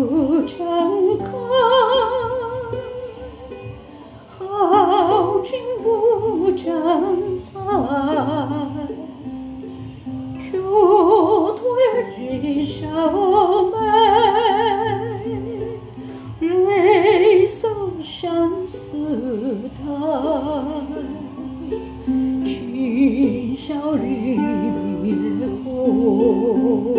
不张开，好景不长在，就对日笑眉，泪洒相思台，今宵离别后，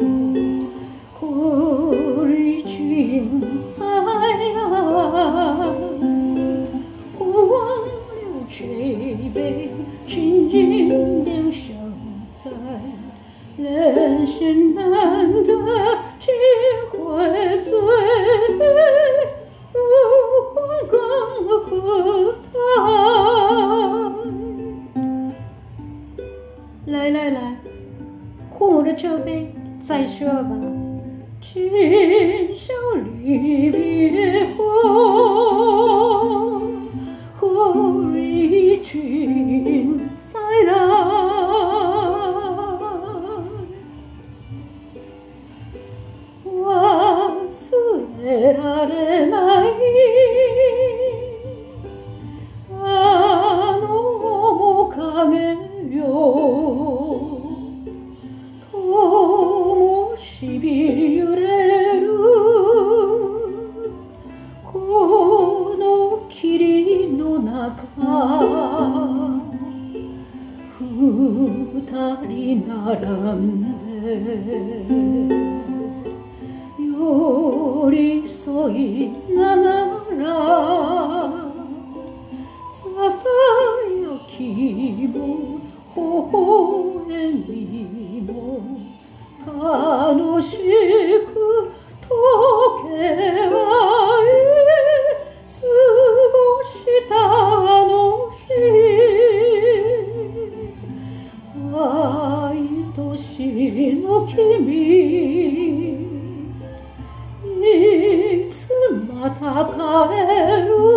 何日君再来？忽忘了这杯清静的手在，人生难得几回醉，无魂更何待？来，护着这杯再说吧。今宵离别后，何日君再来？忘れられないあの面影よ、灯火揺れるこの霧の中、二人並んで寄り添いながら、ささやきも微笑みも楽しく溶け合い過ごしたあの日、愛しの君、いつまた帰る